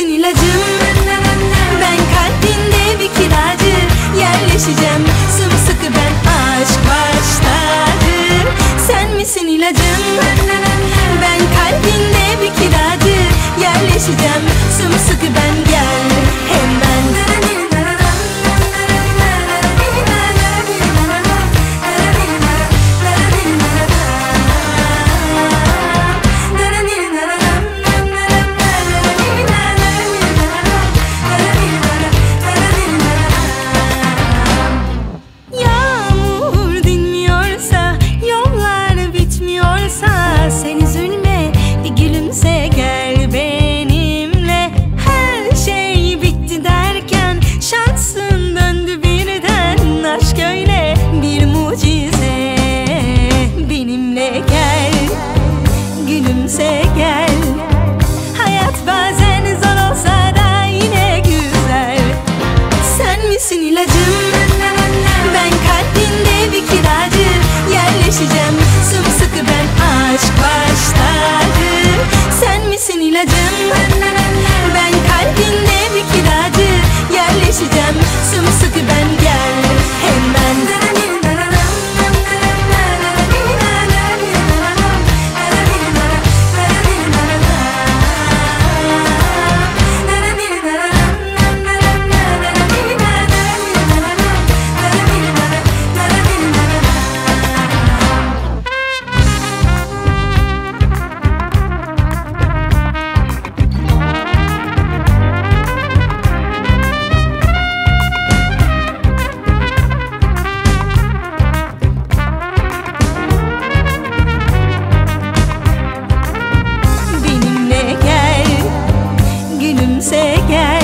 ilacım. Ben kalbinde bir kiracı, yerleşeceğim sımsıkı ben aşk başladı. Sen misin ilacım? Ben kalbinde bir kiracı, yerleşeceğim sımsıkı ben, gel hemen. Yağmur dinmiyorsa, yollar bitmiyorsa, sen üzülme, bir gülümse, gel benimle. Her şey bitti derken şansın döndü birden. Aşk öyle bir mucize, benimle gel, gülümse gel. Hayat bazen zor olsa da yine güzel. Sen misin ilacım? Ben kalbinde bir kiracı, yerleşeceğim sımsıkı ben aşk başladı. Sen misin ilacım? Ben kalbinde bir kiracı, yerleşeceğim sımsıkı ben, gel hemen. Gülümse gel.